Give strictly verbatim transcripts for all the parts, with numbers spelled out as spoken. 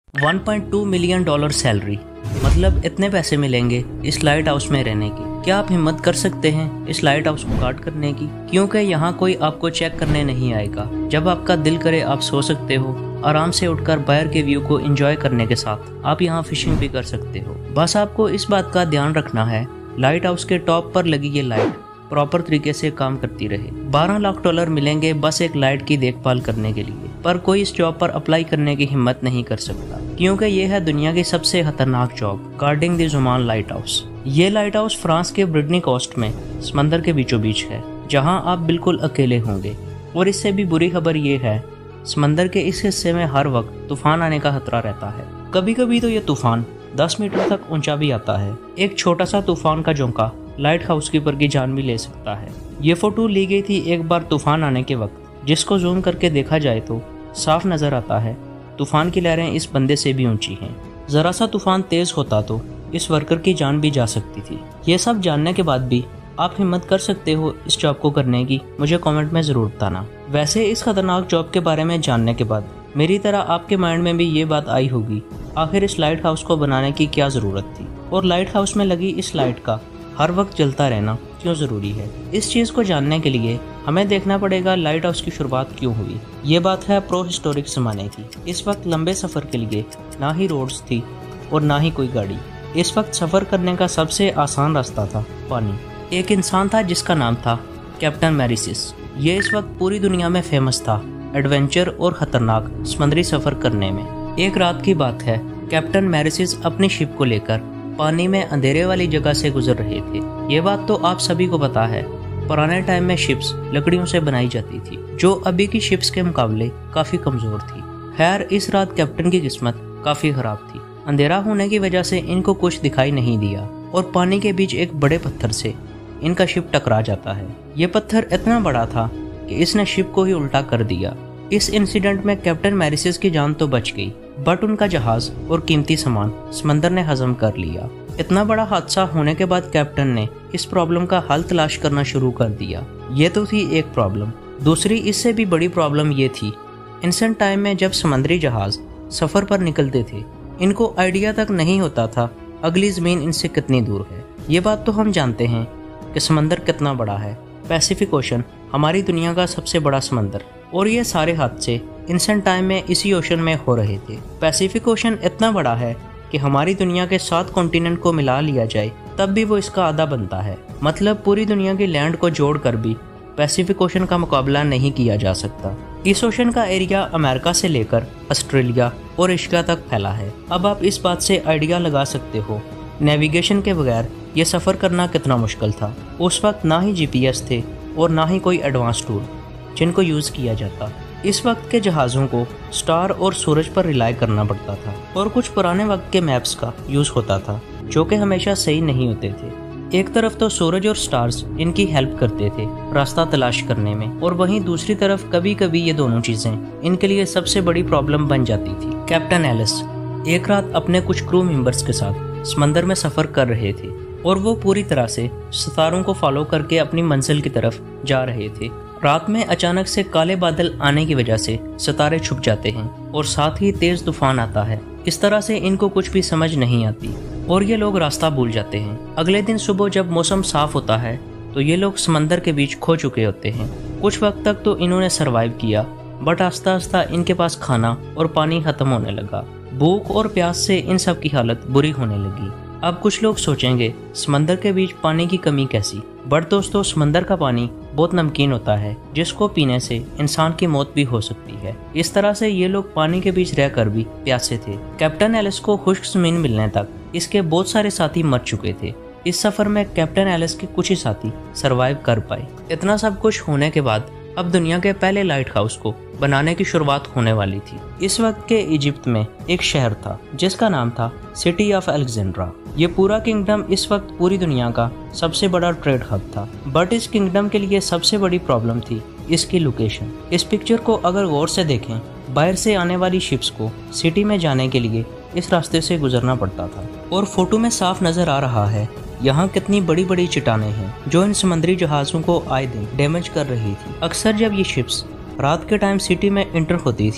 One point two million dollar salary, मतलब इतने पैसे मिलेंगे इस लाइट हाउस में रहने की। क्या आप हिम्मत कर सकते हैं इस लाइट हाउस को गार्ड करने की? क्योंकि यहाँ कोई आपको चेक करने नहीं आएगा। जब आपका दिल करे आप सो सकते हो, आराम से उठकर बाहर के व्यू को एंजॉय करने के साथ आप यहाँ फिशिंग भी कर सकते हो। बस आपको इस बात का ध्यान रखना है लाइट हाउस के टॉप पर लगी ये लाइट प्रॉपर तरीके से काम करती रहे। बारह लाख डॉलर मिलेंगे बस एक लाइट की देखभाल करने के लिए, पर कोई इस जॉब पर अप्लाई करने की हिम्मत नहीं कर सकता क्योंकि ये है दुनिया की सबसे खतरनाक job, guarding the Jument lighthouse. ये लाइट हाउस फ्रांस के ब्रिडनी कोस्ट में समंदर के बीचों बीच है, जहां आप बिल्कुल अकेले होंगे। और इससे भी बुरी खबर ये है, समंदर के इस हिस्से में हर वक्त तूफान आने का खतरा रहता है। कभी कभी तो ये तूफान दस मीटर तक ऊंचा भी आता है। एक छोटा सा तूफान का झोंका लाइट हाउस कीपर की जान भी ले सकता है। ये फोटो ली गई थी एक बार तूफान आने के वक्त, जिसको जूम करके देखा जाए तो साफ नजर आता है तूफान की लहरें इस बंदे से भी ऊंची हैं। जरा सा तूफान तेज होता तो इस वर्कर की जान भी जा सकती थी। ये सब जानने के बाद भी आप हिम्मत कर सकते हो इस जॉब को करने की? मुझे कमेंट में जरूर बताना। वैसे इस खतरनाक जॉब के बारे में जानने के बाद मेरी तरह आपके माइंड में भी ये बात आई होगी, आखिर इस लाइट हाउस को बनाने की क्या जरूरत थी और लाइट हाउस में लगी इस लाइट का हर वक्त जलता रहना क्यों जरूरी है? इस चीज को जानने के लिए हमें देखना पड़ेगा लाइट हाउस की शुरुआत क्यों हुई। ये बात है प्रो हिस्टोरिक जमाने की। इस वक्त लंबे सफर के लिए ना ही रोड्स थी और ना ही कोई गाड़ी। इस वक्त सफर करने का सबसे आसान रास्ता था पानी। एक इंसान था जिसका नाम था कैप्टन मैरिसिस। ये इस वक्त पूरी दुनिया में फेमस था एडवेंचर और खतरनाक समुद्री सफर करने में। एक रात की बात है, कैप्टन मैरिसिस अपनी शिप को लेकर पानी में अंधेरे वाली जगह से गुजर रहे थे। ये बात तो आप सभी को पता है, पुराने टाइम में शिप्स लकड़ियों से बनाई जाती थी, जो अभी की शिप्स के मुकाबले काफी कमजोर थी। खैर, इस रात कैप्टन की किस्मत काफी खराब थी। अंधेरा होने की वजह से इनको कुछ दिखाई नहीं दिया और पानी के बीच एक बड़े पत्थर से इनका शिप टकरा जाता है। ये पत्थर इतना बड़ा था कि इसने शिप को ही उल्टा कर दिया। इस इंसिडेंट में कैप्टन मैरिसिस की जान तो बच गई, बट उनका जहाज और कीमती सामान समंदर ने हजम कर लिया। इतना बड़ा हादसा होने के बाद कैप्टन ने इस प्रॉब्लम का हल तलाश करना शुरू कर दिया। ये तो थी एक प्रॉब्लम। दूसरी इससे भी बड़ी प्रॉब्लम ये थी, इंसेंट टाइम में जब समुद्री जहाज सफर पर निकलते थे, इनको आइडिया तक नहीं होता था अगली जमीन इनसे कितनी दूर है। ये बात तो हम जानते हैं कि समंदर कितना बड़ा है। पैसिफिक ओशन हमारी दुनिया का सबसे बड़ा समंदर, और ये सारे हादसे इंसेंट टाइम में इसी ओशन में हो रहे थे। पैसिफिक ओशन इतना बड़ा है कि हमारी दुनिया के सात कॉन्टिनेंट को मिला लिया जाए तब भी वो इसका आधा बनता है। मतलब पूरी दुनिया की लैंड को जोड़कर भी पैसिफिक ओशन का मुकाबला नहीं किया जा सकता। इस ओशन का एरिया अमेरिका से लेकर ऑस्ट्रेलिया और एशिया तक फैला है। अब आप इस बात से आइडिया लगा सकते हो नेविगेशन के बगैर ये सफ़र करना कितना मुश्किल था। उस वक्त ना ही जीपीएस थे और ना ही कोई एडवांस टूल जिनको यूज़ किया जाता। इस वक्त के जहाज़ों को स्टार और सूरज पर रिलाई करना पड़ता था और कुछ पुराने वक्त के मैप्स का यूज़ होता था, जो कि हमेशा सही नहीं होते थे। एक तरफ तो सूरज और स्टार्स इनकी हेल्प करते थे रास्ता तलाश करने में, और वहीं दूसरी तरफ कभी कभी ये दोनों चीज़ें इनके लिए सबसे बड़ी प्रॉब्लम बन जाती थी। कैप्टन एलिस एक रात अपने कुछ क्रू मेंबर्स के साथ समंदर में सफ़र कर रहे थे और वो पूरी तरह से सितारों को फॉलो करके अपनी मंजिल की तरफ जा रहे थे। रात में अचानक से काले बादल आने की वजह से सितारे छुप जाते हैं और साथ ही तेज तूफान आता है। इस तरह से इनको कुछ भी समझ नहीं आती और ये लोग रास्ता भूल जाते हैं। अगले दिन सुबह जब मौसम साफ होता है तो ये लोग समंदर के बीच खो चुके होते हैं। कुछ वक्त तक तो इन्होंने सरवाइव किया, बट आस्ता आस्ता इनके पास खाना और पानी खत्म होने लगा। भूख और प्यास से इन सब की हालत बुरी होने लगी। अब कुछ लोग सोचेंगे समंदर के बीच पानी की कमी कैसी? बट दोस्तों, समंदर का पानी बहुत नमकीन होता है, जिसको पीने से इंसान की मौत भी हो सकती है। इस तरह से ये लोग पानी के बीच रहकर भी प्यासे थे। कैप्टन एलिस को खुश्क जमीन मिलने तक इसके बहुत सारे साथी मर चुके थे। इस सफर में कैप्टन एलिस के कुछ ही साथी सरवाइव कर पाए। इतना सब कुछ होने के बाद अब दुनिया के पहले लाइट हाउस को बनाने की शुरुआत होने वाली थी। इस वक्त के इजिप्ट में एक शहर था जिसका नाम था सिटी ऑफ अलेक्जेंड्रा। ये पूरा किंगडम इस वक्त पूरी दुनिया का सबसे बड़ा ट्रेड हब था, बट इस किंगडम के लिए सबसे बड़ी प्रॉब्लम थी इसकी लोकेशन। इस पिक्चर को अगर गौर से देखें, बाहर से आने वाली शिप्स को सिटी में जाने के लिए इस रास्ते से गुजरना पड़ता था, और फोटो में साफ नजर आ रहा है यहाँ कितनी बड़ी बड़ी चट्टानें हैं जो इन समुद्री जहाज़ों को आए दिन डैमेज कर रही थी। अक्सर जब ये शिप्स रात के टाइम सिटी में इंटर होती थी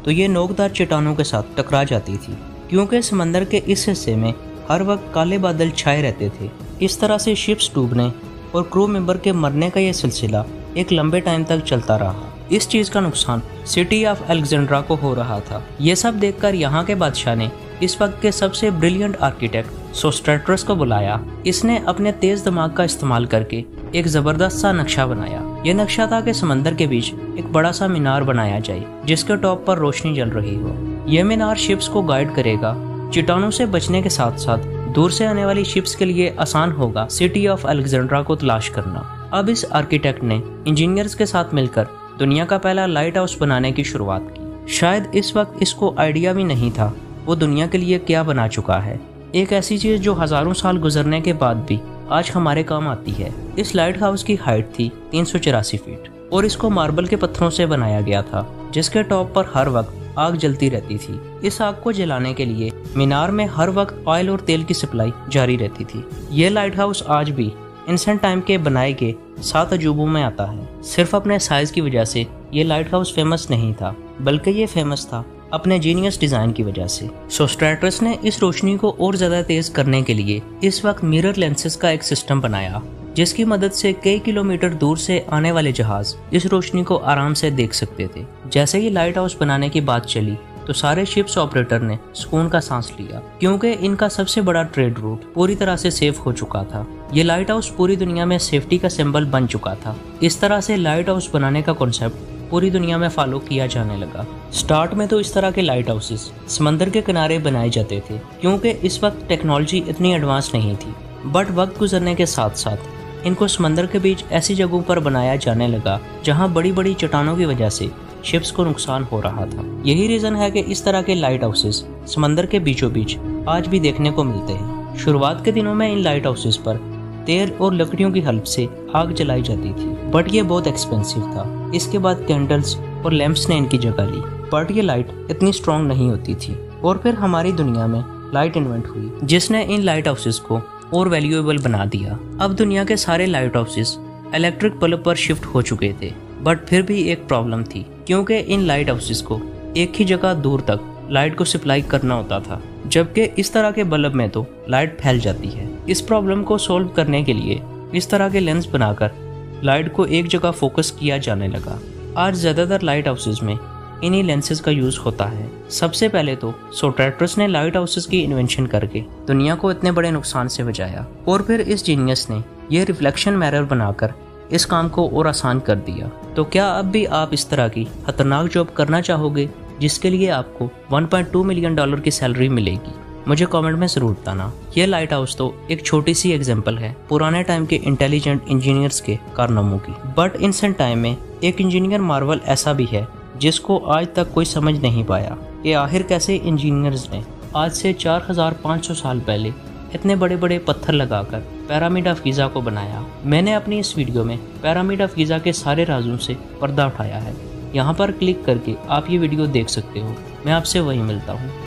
तो ये नोकदार चट्टानों के साथ टकरा जाती थी, क्योंकि समंदर के इस हिस्से में हर वक्त काले बादल छाए रहते थे। इस तरह से शिप्स डूबने और क्रू मेंबर के मरने का यह सिलसिला एक लंबे टाइम तक चलता रहा। इस चीज का नुकसान सिटी ऑफ अलेक्जेंड्रा को हो रहा था। ये सब देखकर यहाँ के बादशाह ने इस वक्त के सबसे ब्रिलियंट आर्किटेक्ट सोस्ट्रेटस को बुलाया। इसने अपने तेज दिमाग का इस्तेमाल करके एक जबरदस्त सा नक्शा बनाया। यह नक्शा था कि समंदर के बीच एक बड़ा सा मीनार बनाया जाए जिसके टॉप पर रोशनी जल रही हो। यह मीनार शिप्स को गाइड करेगा, चट्टानों से बचने के साथ साथ दूर से आने वाली शिप्स के लिए आसान होगा सिटी ऑफ अलेक्जेंड्रा को तलाश करना। अब इस आर्किटेक्ट ने इंजीनियर्स के साथ मिलकर दुनिया का पहला लाइट हाउस बनाने की शुरुआत की। शायद इस वक्त इसको आइडिया भी नहीं था वो दुनिया के लिए क्या बना चुका है, एक ऐसी चीज जो हजारों साल गुजरने के बाद भी आज हमारे काम आती है। इस लाइट हाउस की हाइट थी तीन सौ चौरासी फीट और इसको मार्बल के पत्थरों से बनाया गया था, जिसके टॉप पर हर वक्त आग जलती रहती थी। इस आग को जलाने के लिए मीनार में हर वक्त ऑयल और तेल की सप्लाई जारी रहती थी। ये लाइट हाउस आज भी एंशिएंट टाइम के बनाए गए सात अजूबों में आता है। सिर्फ अपने साइज की वजह से ये लाइट हाउस फेमस नहीं था, बल्कि ये फेमस था अपने जीनियस डिजाइन की वजह से। सोस्ट्रेटस ने इस रोशनी को और ज्यादा तेज करने के लिए इस वक्त मिरर लेंसेज का एक सिस्टम बनाया, जिसकी मदद से कई किलोमीटर दूर से आने वाले जहाज इस रोशनी को आराम से देख सकते थे। जैसे ही लाइट हाउस बनाने की बात चली तो सारे शिप्स ऑपरेटर ने सुकून का सांस लिया, क्योंकि इनका सबसे बड़ा ट्रेड रूट पूरी तरह से सेफ हो चुका था। ये लाइट हाउस पूरी दुनिया में सेफ्टी का सिंबल बन चुका था। इस तरह से लाइट हाउस बनाने का कॉन्सेप्ट पूरी दुनिया में फॉलो किया जाने लगा। स्टार्ट में तो इस तरह के लाइट हाउसेस समंदर के किनारे बनाए जाते थे, क्योंकि इस वक्त टेक्नोलॉजी इतनी एडवांस नहीं थी। बट वक्त गुजरने के साथ साथ इनको समंदर के बीच ऐसी जगहों पर बनाया जाने लगा जहां बड़ी बड़ी चट्टानों की वजह से शिप्स को नुकसान हो रहा था। यही रीजन है कि इस तरह के लाइट हाउसेस समंदर के बीचों बीच आज भी देखने को मिलते हैं। शुरुआत के दिनों में इन लाइट हाउसेस पर तेल और लकड़ियों की हेल्प से आग जलाई जाती थी, बट ये बहुत एक्सपेंसिव था। इसके बाद कैंडल्स और लैंप्स ने इनकी जगह ली, बट ये लाइट इतनी स्ट्रॉन्ग नहीं होती थी। और फिर हमारी दुनिया में लाइट इन्वेंट हुई, जिसने इन लाइट हाउसेस को और वैल्यूएबल बना दिया। अब दुनिया के सारे लाइट हाउसेस इलेक्ट्रिक बल्ब पर शिफ्ट हो चुके थे, बट फिर भी एक प्रॉब्लम थी, क्योंकि इन लाइट हाउसेस को एक ही जगह दूर तक लाइट को सप्लाई करना होता था, जबकि इस तरह के बल्ब में तो लाइट फैल जाती है। इस प्रॉब्लम को सॉल्व करने के लिए इस तरह के लेंस बनाकर लाइट को एक जगह फोकस किया जाने लगा। आज ज्यादातर लाइट हाउसेस में इन्हीं लेंसेज का यूज होता है। सबसे पहले तो सोस्ट्रेटस ने लाइट हाउसेस की इन्वेंशन करके दुनिया को इतने बड़े नुकसान से बचाया, और फिर इस जीनियस ने यह रिफ्लेक्शन मिरर बनाकर इस काम को और आसान कर दिया। तो क्या अब भी आप इस तरह की खतरनाक जॉब करना चाहोगे जिसके लिए आपको one point two million dollar की सैलरी मिलेगी? मुझे कमेंट में जरूर बताना। ये लाइट हाउस तो एक छोटी सी एग्जांपल है पुराने टाइम के इंटेलिजेंट इंजीनियर्स के कारनामों की, बट इंसेंट टाइम में एक इंजीनियर मार्वल ऐसा भी है जिसको आज तक कोई समझ नहीं पाया कि आखिर कैसे इंजीनियर्स ने आज से चार हजार पाँच सौ साल पहले इतने बड़े बड़े पत्थर लगाकर पिरामिड ऑफ गीज़ा को बनाया। मैंने अपनी इस वीडियो में पिरामिड ऑफ गीज़ा के सारे राजों से पर्दा उठाया है। यहाँ पर क्लिक करके आप ये वीडियो देख सकते हो। मैं आपसे वहीं मिलता हूँ।